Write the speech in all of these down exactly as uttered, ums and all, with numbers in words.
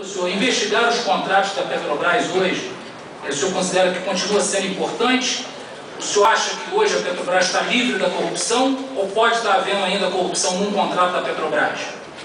senhor, investigar os contratos da Petrobras hoje, o senhor considera que continua sendo importante? O senhor acha que hoje a Petrobras está livre da corrupção ou pode estar havendo ainda corrupção num contrato da Petrobras?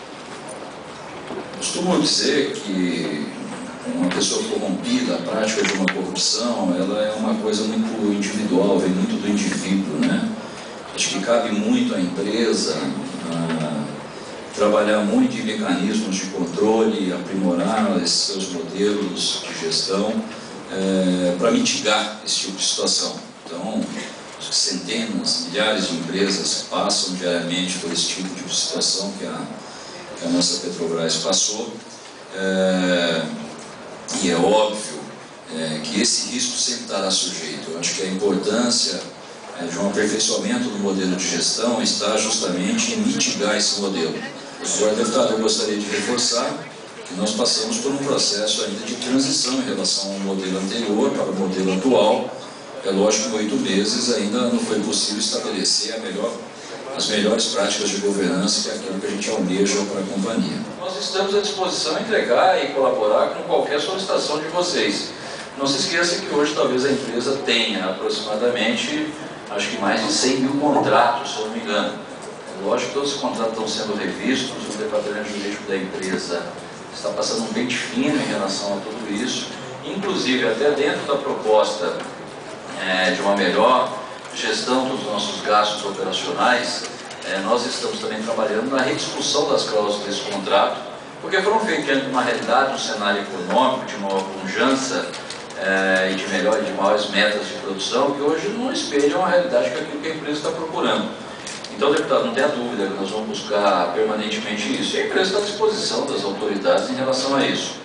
Costumo dizer que uma pessoa corrompida, a prática de uma corrupção, ela é uma coisa muito individual, vem muito do indivíduo, né? Acho que cabe muito à empresa a trabalhar muito em mecanismos de controle, aprimorar esses seus modelos de gestão é, para mitigar esse tipo de situação. Então, centenas, milhares de empresas passam diariamente por esse tipo de situação que a, que a nossa Petrobras passou. É, e é óbvio é, que esse risco sempre estará sujeito. Eu acho que a importância é, de um aperfeiçoamento do modelo de gestão está justamente em mitigar esse modelo. Agora, deputado, eu gostaria de reforçar que nós passamos por um processo ainda de transição em relação ao modelo anterior para o modelo atual. É lógico que em oito meses ainda não foi possível estabelecer a melhor, as melhores práticas de governança, que é aquilo que a gente almeja para a companhia. Nós estamos à disposição de entregar e colaborar com qualquer solicitação de vocês. Não se esqueça que hoje talvez a empresa tenha aproximadamente, acho que mais de cem mil contratos, se eu não me engano. É lógico que todos os contratos estão sendo revistos, o departamento jurídico da empresa está passando um pente fino em relação a tudo isso, inclusive até dentro da proposta é, de uma melhor gestão dos nossos gastos operacionais, é, nós estamos também trabalhando na rediscussão das cláusulas desse contrato, porque foram feitos diante de uma realidade, um cenário econômico, de uma pujança é, e de melhor e de maiores metas de produção, que hoje não espelham a realidade que aquilo que a empresa está procurando. Então, deputado, não tenha dúvida que nós vamos buscar permanentemente isso. E a empresa está à disposição das autoridades em relação a isso.